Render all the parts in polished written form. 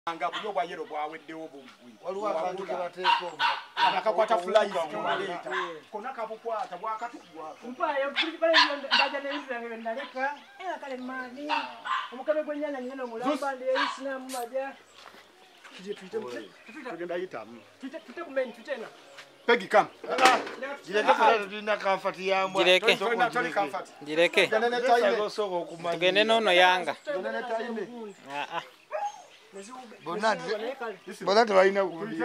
anga kunyo bwa yero bwa weddewo bugwi waliwo abantu kebateeko akakwata flies kumaleta kona kabukwata bwakatugwa mpayo bale ndaja n'ebiranga ndaleka era kale mani omukabe gwenyanya nyino mulamba ndi Isma maja tugenda yitamu tute kumeni tutena Peggy come gireke fala tulina kamfati yambwa Gireke. Gireke. Tugende nono yanga. Bona tebalina kubuulira.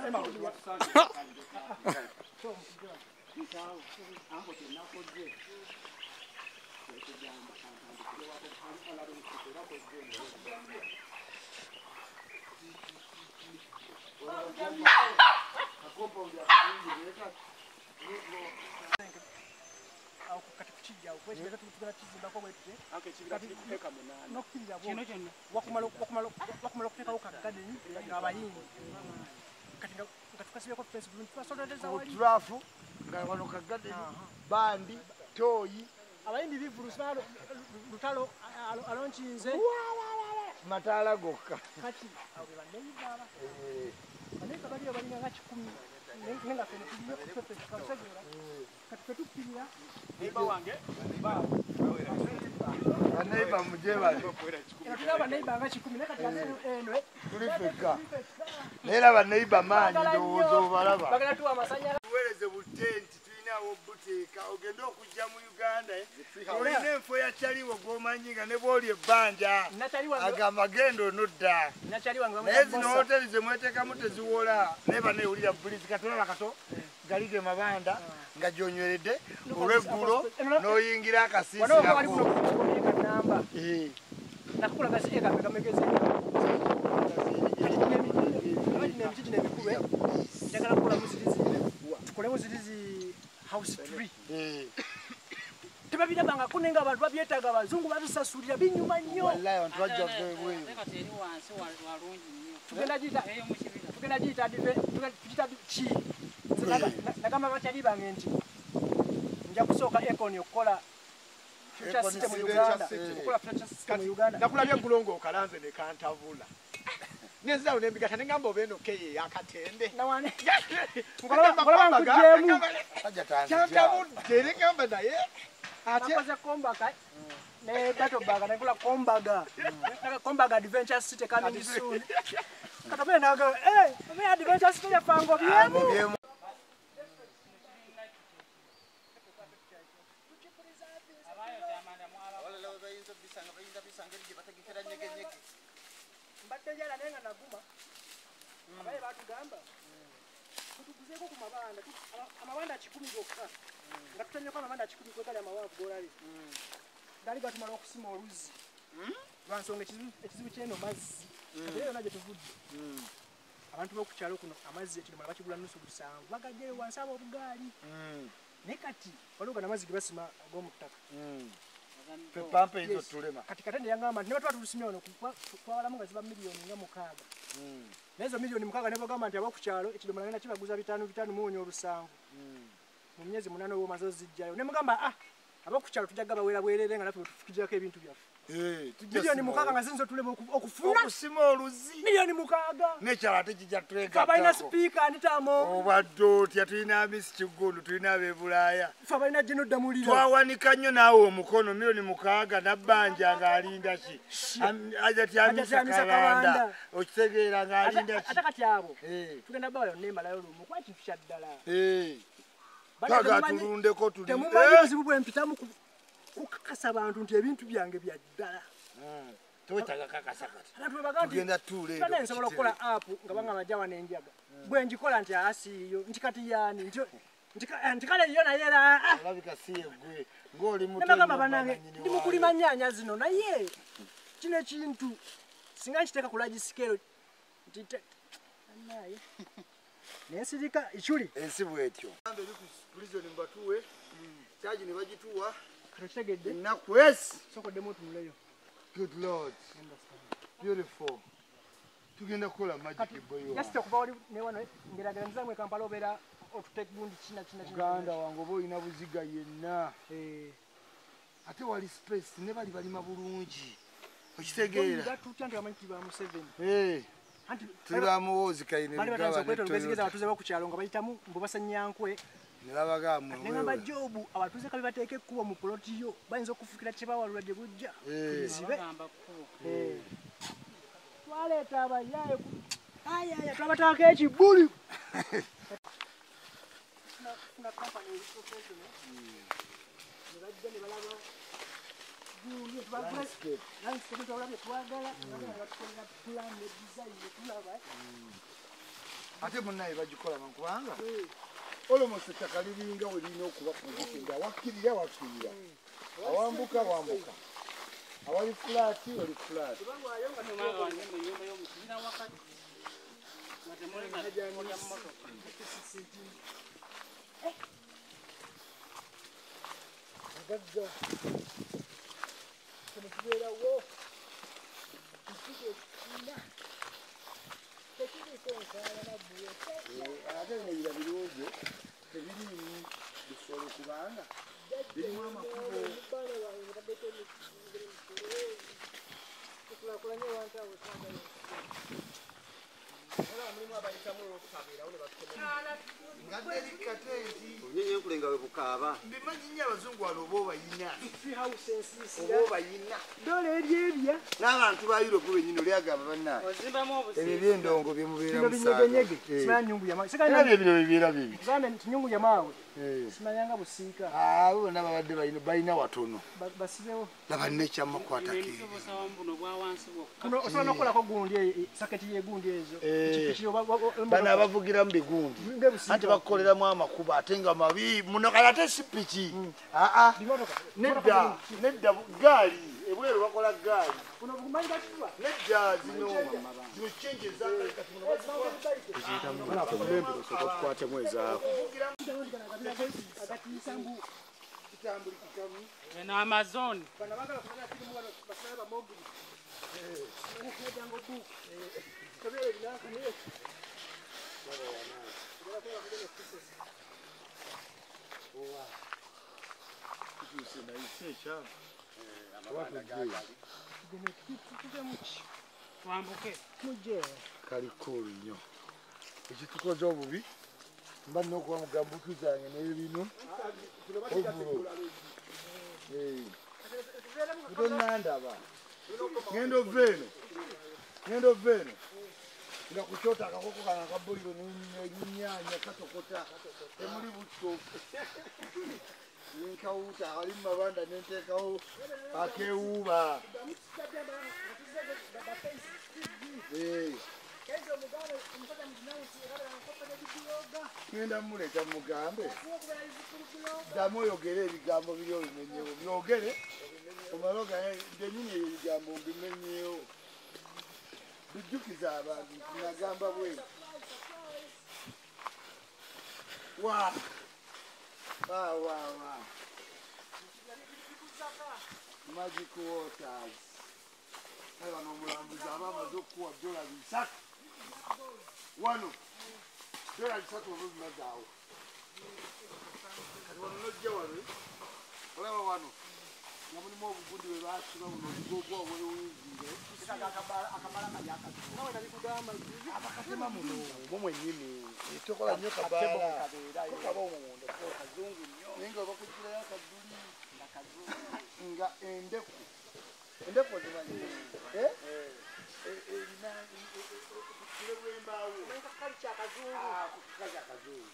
Turafu ngawano kagadeni bandi toyi abayindi bivulu sibalo lutalo alonchinze matala gokka kati abo bandenyi baba aneka bali abalinga nga 10 nenga fene kubiyo kupepe kabasagera kati petupirira neiba wange aneiba mujebale era baneiba nga 10 nekati eno tulifeka nera baneiba manyi ndowozo balaba bagala tuwa masanya tuweleze butenti tulinawo buteeka ogenda okujja mu Uganda olina enfo ya chaliwo gwomanyiga ne bwoli ebbanja agamba gendo nodda naye zino hoteli zemweteekamu teziwola naye banewulira bulizi katolaba kato galige mabanda nga gyonyweredde olweggulo n'oyingira akasiisirako house free tebabirabanga kunenga abantu babyetaga abazungu babisasulira binyuma nnyo wallahi abantu bajja bwewe tugenda giyita ki nagamba bakyali bange nti nja kusooka ekoni okukola future system mu Uganda okukola future system mu Uganda nakulabye gulongo okalanze ne kantavula Neza unembigata nengamba obeno keye yakatende. Nawane. Ngolaba nkujemu. Chantabu dere ngamba naye. Ati akoze kombaga. Ne bato baga nakula kombaga. Naka kombaga adventure city coming soon. Katamene naga me adventure city ya fango byemu. Mbatejala nenga naguma abaye batugamba kutuguzeko ku mabanda amabanda 10 gokka nga tutanye kwa amabanda 10 gokka ya mawafu golali dali gatumala okusima oluzi lwansonga ekizibu kyeno mazzi era naje tuvudde abantu bokukyalo kuno amazzi ekino mala bakigula nusu busanvu bagajje wansaba obugali nekati waliwo na mazzi gebasima ag'omuttaka pepampe hizo tulema katika tende yangamba ne batwatu tusimye ono kwa wala munga ziba milioni nga mukaga nezo milioni mukaga nebo gamba nti abakukyalo ekidomola ngenda kibaguza bitanu muonyo olusanvu mu myezi 8 wo mazo zijjayo ne mugamba abakukyalo tujagaba wera bwerere nga nafe tukijako ebintu byaffe milioni mukaga nga zinzo tulema okufuna okusima oluzi milioni mukaga nekyala tekijja twega kabaina speaker nditamo obaddo tulina Miss Kigundu tulina abebulaya fabaina jeno damulira twawanika nnyo naawe omukono milioni mukaga nabbanja ng'alinda ki ajati amisa kalanda okitegeera ng'alinda ki atakati abo tugenda bayo nemalayo lumu kwa kifisha ddala kaga tulundeko tuli temumanyi bwe mpitamu kukakasa abantu nti ebintu byange bya ddala toyitaga kakasakati tugenda tule kana nsobola okukola app nga banga majawa n'enjaga bwe njikola nti asiyo ntikati yani ntikale yo naye era alabika siye gwe ng'oli muto nabagamba banange ndi mukulima nnyanya zino naye kino ekintu singa nkiteeka ku large scale naye nensirika ikyuli ensi bwetyo prison mbatuwe chaji ne bagituwa kategedde ennaku esi sokoddemu otunuleyo good lord beautiful tugenda kukola magic boyo yasite okuva wali newano ngeragera mwe Kampala obeera otuteka gundi kina Uganda wange oba olina buziga yenna ate wali space ne bali balima bulungi okitegeera Tuba muwozi kayine bali batanze okwetolo bezigeza abatuuze b'okukyalo nga bayitamu mbubasa Nyankwe ne babagamba ne ngamba Jobu abatuuze kabi bateeka ekkubo mu polotiyo bayinza okufukira kye bawalula gye bujja tulizibe twaleeta abayaaye ayaya twabataako ekibbuli na kampani professional ne bajja ne balaba ate munnaye bagikola kubanga olomose ettaka liringa we lirina okuba kugikirira wakkirira awambuka wambuka awali fulaati wali fulaati ate nebira birungi tebirimu bisolo kubanga birimu amakubo mbimanyi nnyo abazungu wano oba obayina n'abantu ba Europe benyini olyagamba bannange ebyo byendongo byemubeera musaabyo bino bibeera bibi abo bonna babadde balina watono laba nekyamakwatako bano abavugiramu bigundi anti bakoleramu amakubo ate nga mabi muno kale ate si piki nedda gaali ebweru bakola gaali nedda zino cenje ezakatukwatemu ezaako eno Amazon kalikulu nnyo ekitukoze obubi mba nina okuba mugambukizange n'ebino ovulo tonandaba ngenda ova eno nga kukyota akakoko kana akabuliro n'ennyanya katokota temuli butto nenkawuta ali mu mabanda nenteekawo akewuuba ngenda muleeta mugambe ddamu oyogere ebigambo biri obimenyewo byogere omala ogaye njenyini ebyo ebigambo mbimenyewo bijjukiza abantu nagamba bwe wa magic waters bano omulambuzi aba amaze okukuwa $3 wano $3 oba bimazaawo kati wano nojja wano olaba wano nga mulimu obugundi bwe basiba buno obugogwa obwewunzire abakatema muno bo mwennyini tokola nnyo kabaala kokaba omuwondo naye nga obakugirayo akaduli nga endeku zimanyi erina bwembaawo kukali kyakazungu